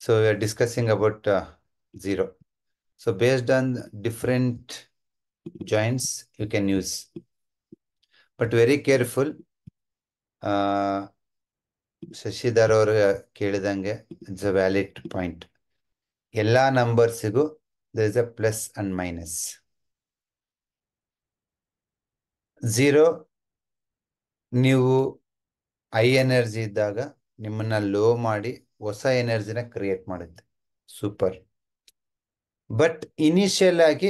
So we are discussing about zero. So based on different joints you can use, but very careful. Shashidhar ಅವರು ಕೇಳಿದಂಗೆ it's a valid point. ಎಲ್ಲ ನಂಬರ್ಸಿಗೂ there is a plus and minus. Zero ನೀವು high energy ಇದ್ದಾಗ ನಿಮ್ಮನ್ನ low ಮಾಡಿ ಹೊಸ ಎನರ್ಜಿನ ಕ್ರಿಯೇಟ್ ಮಾಡುತ್ತೆ. ಸೂಪರ್. ಬಟ್ ಇನಿಷಿಯಲ್ ಆಗಿ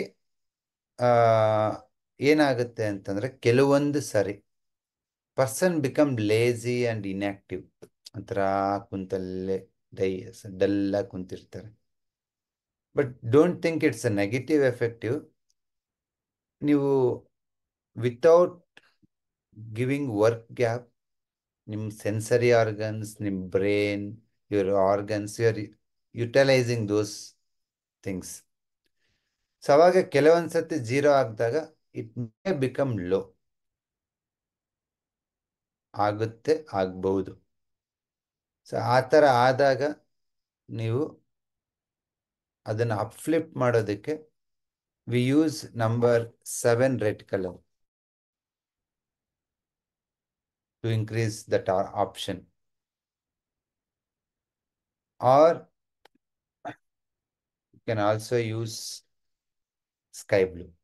ಏನಾಗುತ್ತೆ ಅಂತಂದ್ರೆ ಕೆಲವೊಂದು ಸರಿ person become lazy and inactive. ಒಂಥರ ಕುಂತಲ್ಲೇ ಡಲ್ಲ ಕುಂತಿರ್ತಾರೆ. But don't think it's a negative effective. ನೀವು ವಿತೌಟ್ ಗಿವಿಂಗ್ ವರ್ಕ್ ಗ್ಯಾಪ್ ನಿಮ್ಮ ಸೆನ್ಸರಿ ಆರ್ಗನ್ಸ್, ನಿಮ್ಮ brain, your organs, you are utilising those things. So ಅವಾಗ ಕೆಲವೊಂದ್ಸತಿ ಝೀರೋ ಆಗಿದಾಗ ಇಟ್ ಮೇ ಬಿಕಮ್ ಲೋ ಆಗುತ್ತೆ, ಆಗ್ಬಹುದು. ಸೊ ಆ ಥರ ಆದಾಗ ನೀವು ಅದನ್ನು ಅಪ್ಫ್ಲಿಪ್ ಮಾಡೋದಕ್ಕೆ we use number 7 red colour to increase that option. Or you can also use sky blue.